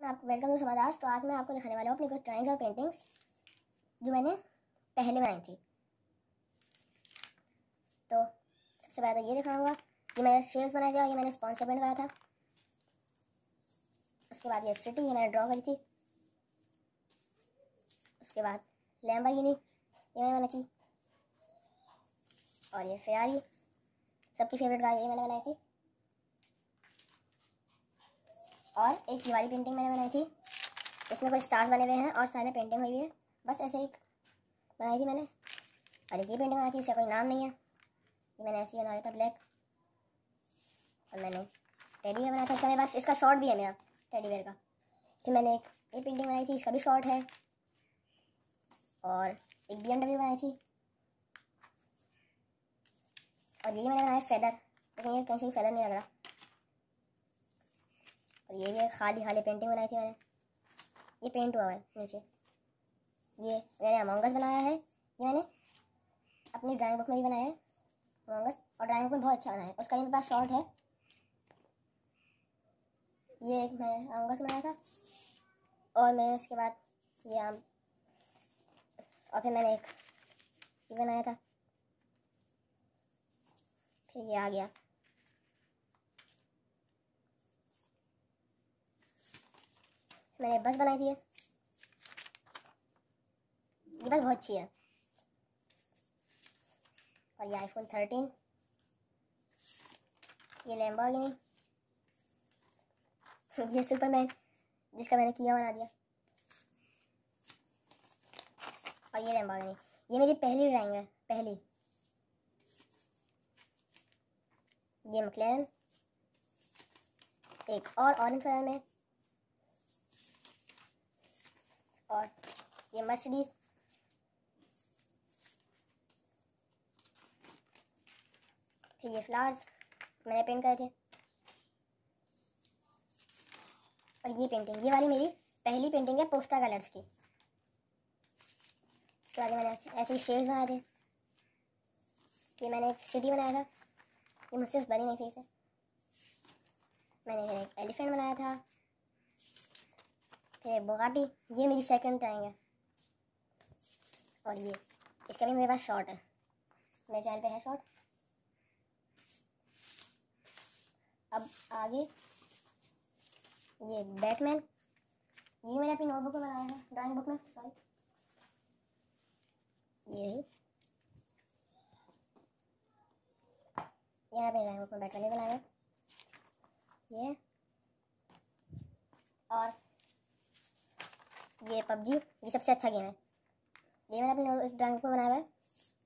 आपको welcome to Samadar. तो आज मैं आपको दिखाने वाला हूँ अपनी कुछ ड्राइंग्स और पेंटिंग्स जो मैंने पहले बनाई थी। तो सबसे पहले तो ये दिखाऊंगा, ये मैंने शेप्स बनाए थे और ये मैंने स्पॉन्ज से पेंट करा था। उसके बाद ये सिटी, ये मैंने ड्रॉ करी थी। उसके बाद लैम्बोर्गिनी, ये मैंने बनाई थी। और ये फेरारी, सबकी फेवरेट कार, ये मैंने बनाई थी। और एक ये वाली पेंटिंग मैंने बनाई थी, इसमें कुछ स्टार्स बने हुए हैं और साइड में पेंटिंग हुई है। बस ऐसे एक बनाई थी मैंने। और एक ये पेंटिंग बनाई थी, इसका कोई नाम नहीं है, ये मैंने ऐसे ही बनाया था ब्लैक। और मैंने टेडी बेयर बनाया था, इसका मेरे पास इसका शॉर्ट भी है मेरा टेडी बेयर का। फिर मैंने एक ये पेंटिंग बनाई थी, इसका भी शॉर्ट है। और एक BMW बनाई थी। और ये मैंने बनाया फेदर, लेकिन ये कहीं से फेदर नहीं लग रहा। और ये खाली खाली पेंटिंग बनाई थी मैंने, ये पेंट हुआ है नीचे। ये मैंने अमंग अस बनाया है, ये मैंने अपनी ड्राइंग बुक में भी बनाया है अमंग अस, और ड्राइंग बुक में बहुत अच्छा बनाया है। उसका ये मेरे पास शॉर्ट है। ये एक मैंने अमंग अस बनाया था। और मैंने उसके बाद ये आम, और फिर मैंने एक ये बनाया था। फिर ये आ गया, मैंने बस बनाई थी। ये बस बहुत अच्छी है। और ये iPhone 13, ये लैम्बोर्गिनी, ये सुपरमैन जिसका मैंने किया बना दिया। और ये लैम्बोर्गिनी, ये मेरी पहली ड्राइंग है, पहली। ये मैक्लेरन, एक और ऑरेंज कलर में। और ये मर्सिडीज, फिर ये फ्लावर्स मैंने पेंट करे थे। और ये पेंटिंग, ये वाली मेरी पहली पेंटिंग है पोस्टर कलर्स की। इसके बाद मैंने ऐसे ही शेड्स बनाए थे। ये मैंने एक सिटी बनाया था, ये मुझसे बनी नहीं सही से। मैंने फिर एक एलिफेंट बनाया था, फिर बुगाटी, ये मेरी सेकंड ड्राइंग है। और ये इसका भी मेरे पास शॉर्ट है, मेरे चैनल पे है शॉर्ट। अब आगे ये बैटमैन, ये मैंने अपनी नोटबुक में बनाया है, ड्राइंग बुक में, सॉरी। ये रही, यहाँ पे ड्राइंग बुक में बैटमैन भी बनाया है। ये और ये PUBG, ये सबसे अच्छा गेम है, ये मैंने अपनी ड्राइंग बुक में बनाया हुआ है।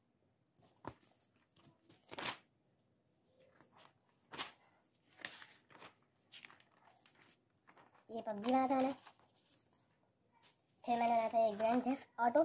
ये PUBG बनाया था मैंने। फिर मैंने बनाया था ये ग्रैंड थेफ्ट ऑटो,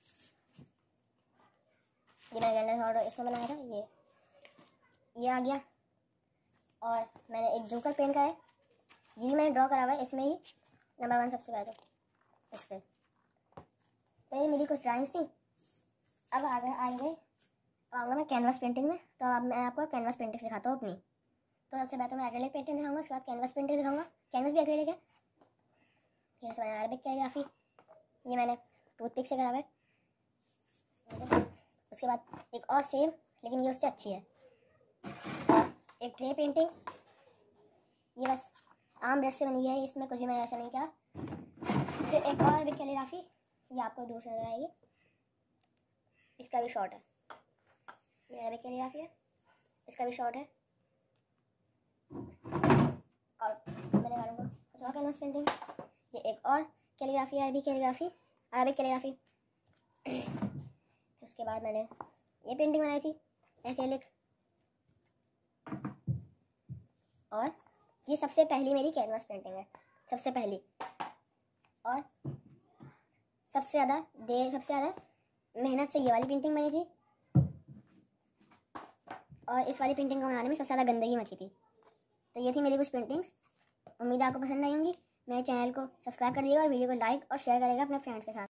ये मैंने ग्रैंड थेफ्ट ऑटो इसमें बनाया था। ये आ गया। और मैंने एक जोकर पेन का है, ये भी मैंने ड्रॉ करा हुआ है इसमें ही, नंबर 1 सबसे पहले इस पर। तो ये मेरी कुछ ड्राइंग्स थी। अब आऊँगा मैं कैनवास पेंटिंग में। तो अब मैं आपको कैनवास पेंटिंग सिखाता हूँ अपनी। तो सबसे पहले तो मैं एक्रेलिक पेंटिंग दिखाऊंगा, उसके बाद कैनवास पेंटिंग दिखाऊंगा। कैनवास भी एक्रेलिक है। फिर उसके बाद अरबिक कैलीग्राफी, ये मैंने टूथपिक से करा हुआ है। उसके बाद एक और सेम, लेकिन ये उससे अच्छी है, एक ट्रे पेंटिंग, ये बस आम ब्रश से बनी हुई है, इसमें कुछ भी मैंने ऐसा नहीं किया। फिर एक और अरबिक कैलीग्राफी, ये आपको दूर से नजर आएगी, इसका भी शॉर्ट है। ये अरबिक कैलीग्राफी है, इसका भी शॉर्ट है। और मैंने करूँगा कुछ और कैनवास पेंटिंग, ये एक और कैलीग्राफी, अरबिक कैलीग्राफी। उसके बाद मैंने ये पेंटिंग बनाई थी एक्रेलिक। और ये सबसे पहली मेरी कैनवास पेंटिंग है, सबसे पहली। और सबसे ज़्यादा मेहनत से ये वाली पेंटिंग बनी थी। और इस वाली पेंटिंग को बनाने में सबसे ज़्यादा गंदगी मची थी। तो ये थी मेरी कुछ पेंटिंग्स। उम्मीद है आपको पसंद आई होंगी। मेरे चैनल को सब्सक्राइब कर दीजिएगा और वीडियो को लाइक और शेयर करेगा अपने फ्रेंड्स के साथ।